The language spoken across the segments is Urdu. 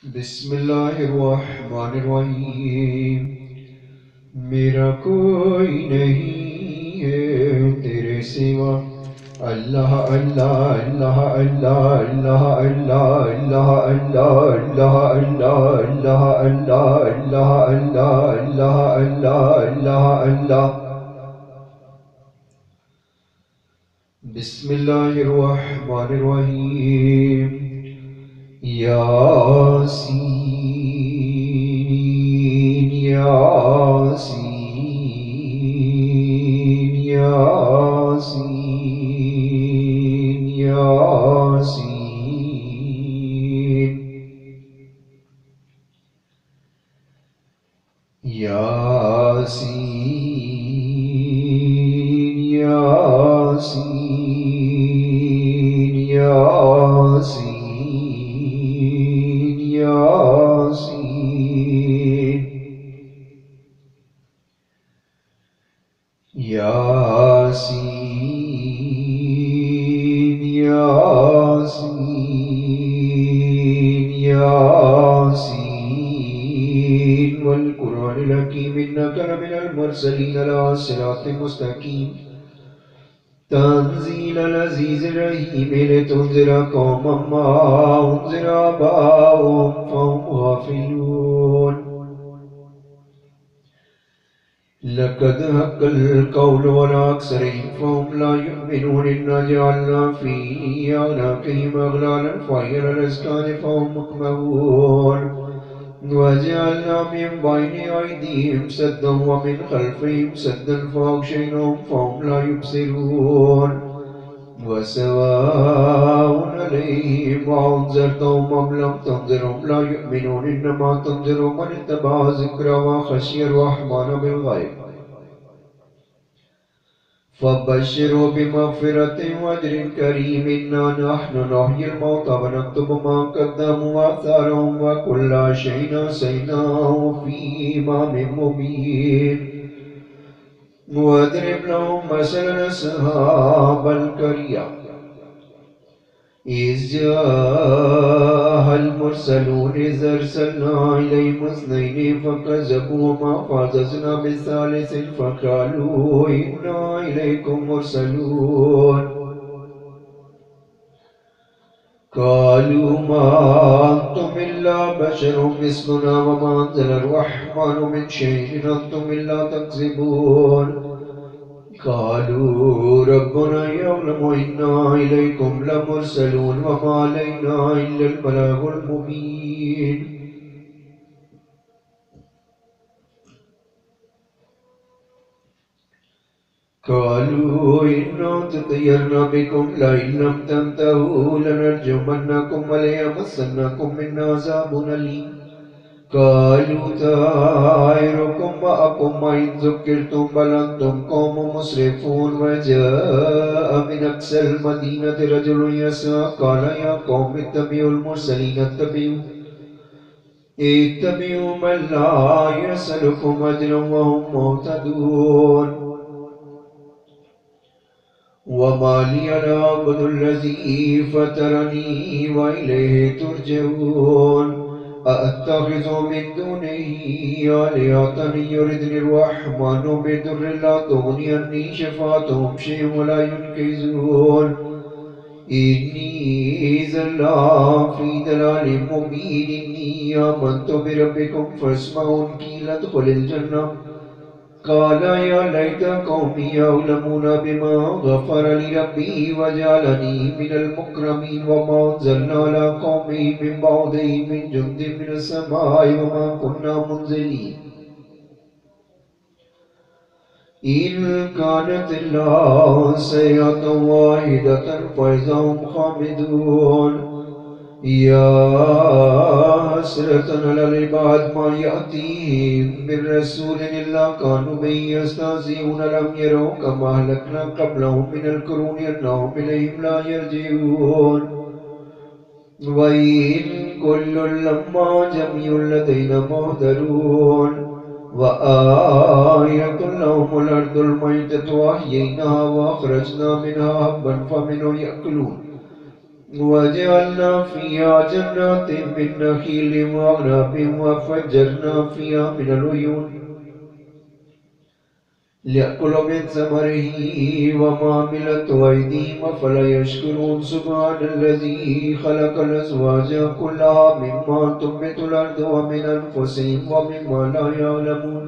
بسم اللہ الرحمن الرحیم۔ میرا کوئی نہیں ہے تیرے سوا، اللہ اللہ اللہ اللہ اللہ اللہ اللہ اللہ اللہ اللہ اللہ اللہ اللہ اللہ اللہ اللہ اللہ۔ بسم اللہ الرحمن الرحیم۔ یاسین یاسین یاسین یاسین یاسین یاسین یاسین یاسین یاسین یاسین والقرآن الحکیم انک لمن المرسلین علی صراط مستقیم تنزیل العزیز الرحیم لتنذر قوما ما انذر آباؤهم فهم غافلون لقد حق القول على أكثرهم فهم لا يؤمنون إنا جعلنا في أعناقهم أغلالا فهي إلى الأذقان فهم مقمحون وجعلنا من بين أيديهم سدا ومن خلفهم سدا فأغشيناهم فهم لا يبصرون وسواء عليهم أنذرتهم أم لم تنذرهم لا يؤمنون إنما تنذر من اتبع الذكر وخشي الرحمن بالغيب فبشروا بمغفرة وأجر كريم إنا نحن نحيي الموتى ونكتب ما قدموا وآثارهم وكل شيء أحصيناه في إمام مبين واضرب لهم مثلا أصحاب القرية إذ جاءها المرسلون إذ أرسلنا إليهم اثنين فكذبوهما فعززنا بالثالث فقالوا إنا إليكم مرسلون قالوا ما أنتم إلا بشر مثلنا وما أنزل الرحمن من شيء إن أنتم إلا تكذبون قالوا ربنا يعلم إنا إليكم لمرسلون وما علينا إلا البلاغ المبين قالوا إنا تطيرنا بكم لئن لم تنتهوا لنرجمنكم وليمسنكم منا عذاب أليم قالوا طائركم معكم وإن ذكرتم بل أنتم قوم مسرفون وجاء من أقصى المدينة رجل يسعى قال يا قوم اتبعوا المرسلين اتبعوا من لا يسألكم أجرا وهم مهتدون وما لي لا أعبد الذي فطرني وإليه ترجعون أأتخذ من دونه آلهة يردني الرحمن بضر لا تغني عني شفاعتهم شيئا ولا ينقذون إني إذا لفي ضلال مبين إني آمنت بربكم فاسمعون قيل ادخل الجنة قال يا ليت قومي يعلمون بما غفر لي ربي وجعلني من المكرمين وما أنزلنا على قومه من بعده من جند من السماء وما كنا منزلين إن كانت إلا سيئة واحدة فإذا هم خامدون يا حسرة على العباد ما يأتيهم من رسول إلا كانوا به يستهزئون لم يروا كما أهلكنا قبلهم من القرون أنهم إليهم لا يرجعون وإن كل لما جميع لدينا محضرون وآية لهم الأرض الميتة وأحييناها وأخرجنا منها حبا فمنه يأكلون وجعلنا فيها جنات من نخيل وأعناب وفجرنا فيها من العيون ليأكل من ثمره وما عملته أيديهم أفلا يشكرون سبحان الذي خلق الأزواج كلها مما تنبت الأرض ومن أنفسهم ومما لا يعلمون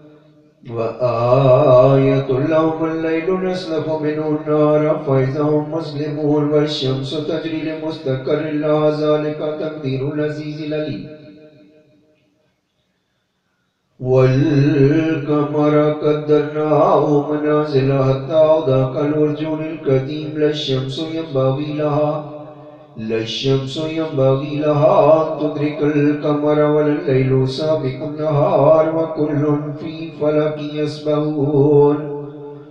وآية لهم الليل نسلخ منه النهار فإذا هم مسلمون والشمس تجري لمستقر لها ذلك تقدير العزيز العليم والقمر قدرناه منازل حتى عاد كالأرجون القديم لا الشمس ينبغي لها أن تدرك القمر ولا الليل سابق النهار وكل في فلك يسبحون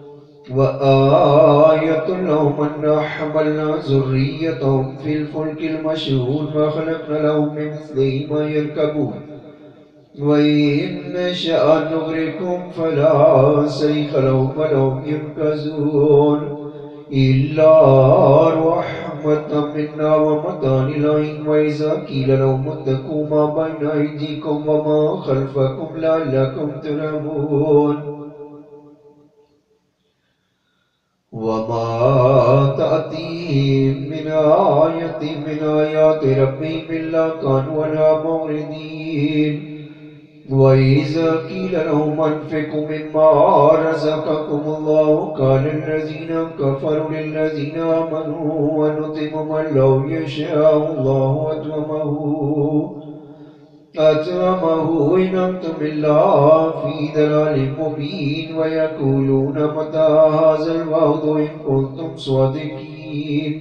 وآية لهم أنا حملنا ذريتهم في الفلك المشحون وخلقنا لهم من مثله ما يركبون وإن نشأ نغرقهم فلا صريخ لهم ولا هم ينقذون إلا رحمة منا ومتاع إلى حين وإذا قيل لهم اتقوا ما بين أيديكم وما خلفكم لعلكم ترحمون وما تأتيهم من آية من آيات ربهم إلا كانوا عنها معرضين وإذا قيل لهم أنفقوا مما رزقكم الله قال الذين كفروا للذين آمنوا ونطعم من لو يشاء الله أطعمه إن أنتم إلا في ضلال مبين ويقولون متى هذا الوعد إن كنتم صادقين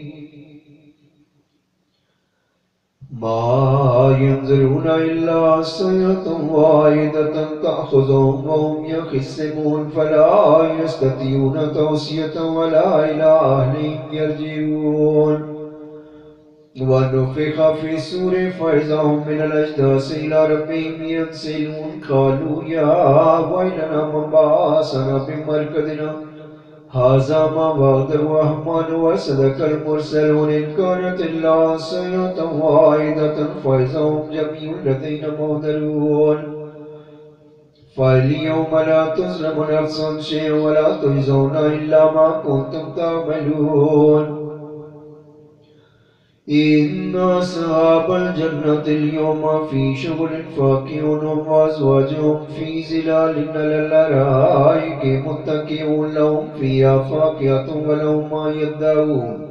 ما ينظرون إلا صيحة واحدة تأخذهم وهم يخصمون فلا يستطيعون توصية ولا إلى أهلهم يرجعون ونفخ في الصور فإذا هم من الأجداث إلى ربهم ينسلون قالوا يا ويلنا من بعثنا من مرقدنا هذا ما وعد الرحمن وصدق المرسلون إن كانت إلا صيحة واحدة فإذا هم جميع لدينا محضرون فاليوم لا تظلم نفس شيئا ولا تجزون إلا ما كنتم تعملون إن أصحاب الجنة اليوم في شغل فاكهون وأزواجهم في ظلال على الأرائك متكئون لهم فيها فاكهة ولهم ما يدعون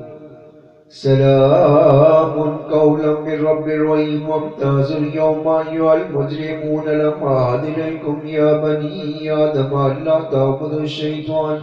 سلام قولا من رب رحيم وامتازوا اليوم أيها المجرمون لم أعهد إليكم يا بني آدم ألا تعبدوا الشيطان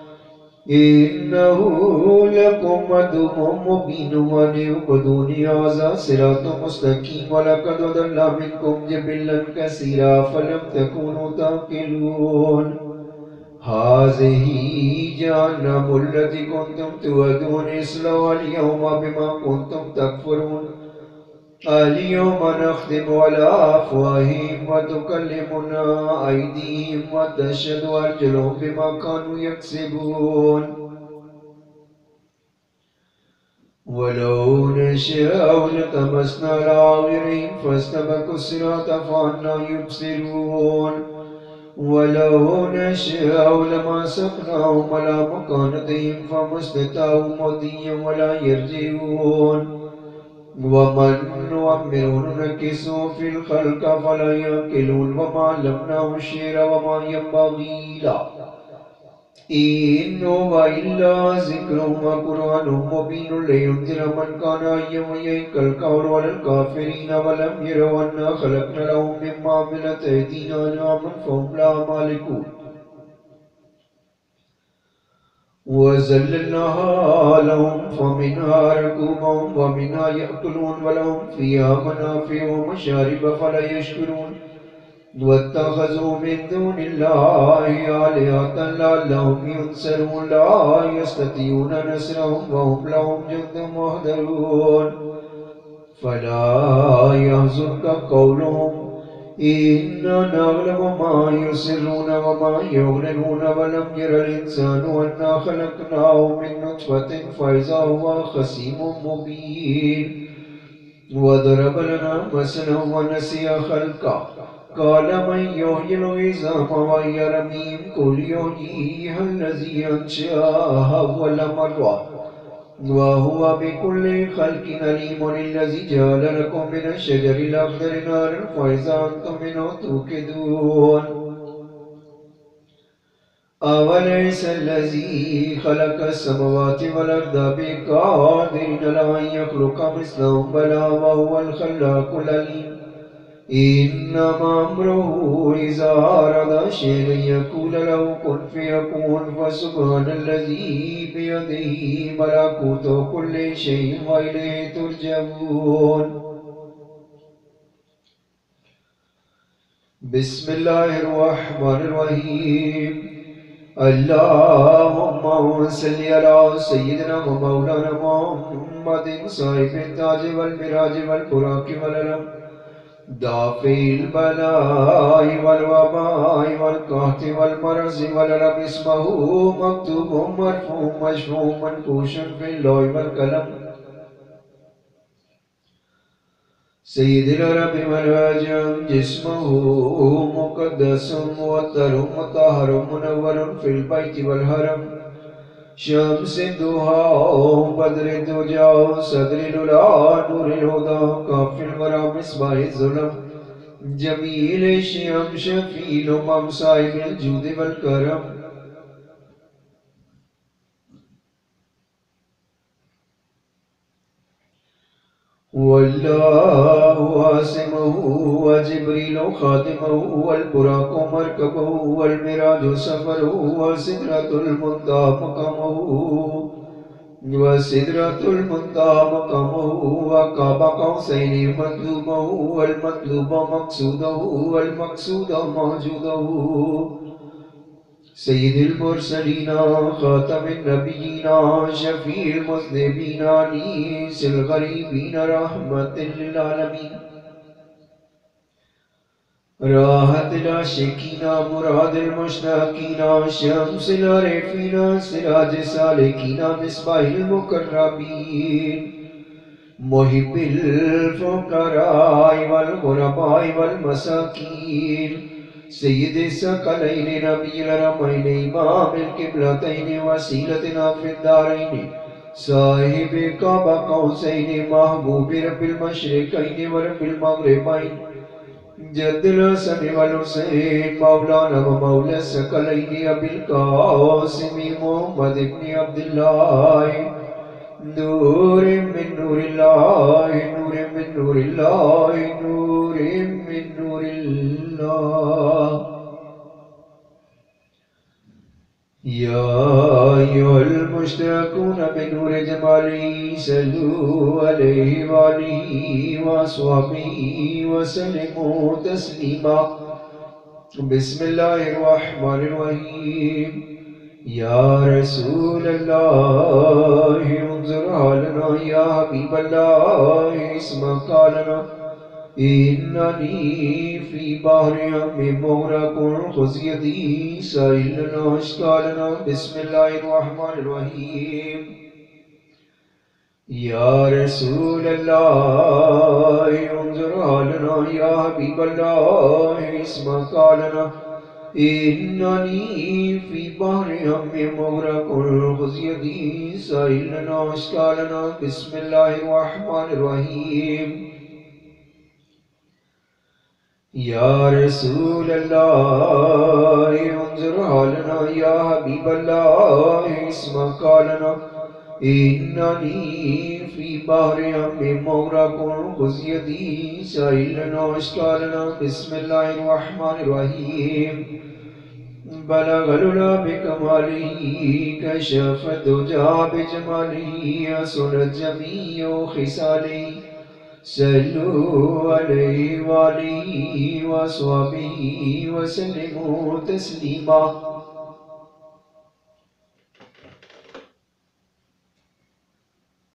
إنه لكم عدو مبين وأن اعبدوني هذا صراط مستقيم ولقد ضل منكم جبلا كثيرا فلم تكونوا تعقلون هذه جهنم التي كنتم توعدون اصلوها اليوم بما كنتم تكفرون اليوم نختم على أفواههم وتكلمنا أيديهم وتشهد أرجلهم بما كانوا يكسبون ولو نشاء لطمسنا على أعينهم فاستبقوا الصراط فأنى يبصرون ولو نشاء لمسخناهم على مكانتهم فما استطاعوا مضيا ولا يرجعون ومن نعمره ننكسه في الخلق فلا يعقلون وما علمناه الشعر وما ينبغي له إن هو إلا ذكر وقرآن مبين لينذر من كان حيا ويحق القول على الكافرين ولم يروا أنا خلقنا لهم مما عملت أيدينا أنعاما فهم لها مالكون وذللناها لهم فمنها ركوبهم ومنها يأكلون ولهم فيها منافع ومشارب فلا يشكرون واتخذوا من دون الله آلهة لعلهم ينصرون لا يستطيعون نصرهم وهم لهم جند محضرون فلا يحزنك قولهم إنا نعلم ما يسرون وما يعلنون ولم ير الإنسان أنا خلقناه من نطفة فإذا هو خصيم مبين وضرب لنا مثلا ونسي خلقه قال من يحيي العظام وهي رميم قل يحييها الذي أنشأها أول مرة وهو بكل خلق عليم الذي جعل لكم من الشجر الأخضر نارا فإذا أنتم منه توقدون أوليس الذي خلق السماوات والأرض بقادر على أن يخلق مثلهم بلى وهو الخلاق العليم إنما أمره إذا أراد شيئا يقول له كن فيكون فسبحان الذي بيده ملكوت كل شيء وإليه ترجعون بسم الله الرحمن الرحيم اللهم صل على سيدنا ومولانا محمد صاحب التاج والمراج والبراق والعلم دافع البلاء والوباء والقحط والمرض والرب اسمه مكتوب مرفوع مشفوع منقوش في اللوح والقلم سيد العرب والعجم جسمه مقدس موتر مطهر منور في البيت والحرم شمس الضحى بدر الدجى صدر العلا نور الهدى كاف الورى مصباح الظلم جميل الشيم شفيع الأمم صاحب الجود والكرم والله عاصمه وجبريل خادمه والبراق مركبه والمراج سفره وسدرة المنتهى مقامه وسدرة المنتهى مقامه وقاب قوسين مطلوبه والمطلوب مقصوده والمقصود موجوده سيد المرسلين خاتم النبيين شفيع المذنبين أنيس الغريبين رحمة للعالمين راحة العاشقين مراد المشتاقين شمس العارفين سراج السالكين مصباح المقربين محب الفقراء والغرباء والمساكين سيد الثقلين نبي الحرمين إمام القبلتين وسيلتنا في الدارين صاحب قاب قوسين محبوب رب المشرقين ورب المغربين جد الحسن والحسين مولانا ومولى الثقلين أبي القاسم محمد بن عبد الله نور من نور الله نور من نور الله نور من نور الله يا أيها المشتاقون بنور جماله صلوا عليه وآله وأصحابه وسلموا تسليما بسم الله الرحمن الرحيم يا رسول الله انظر حالنا يا حبيب الله اسمع قالنا إنني في بحر هم مغرق خذ يدي سائلنا أشكالنا بسم الله الرحمن الرحيم يا رسول الله انظر حالنا يا حبيب الله اسمع قالنا إنني في بحر هم مغرق خذ يدي سائلنا أشكالنا بسم الله الرحمن الرحيم يا رسول الله انظر حالنا يا حبيب الله اسمع قالنا إنني في بحر هم مغرق خذ يدي سائلنا أشكالنا بسم الله الرحمن الرحيم بلغ العلا بكماله كشف الدجى بجماله حسنت جميع خصاله صلوا عليه وآله وصحبه وسلموا تسليما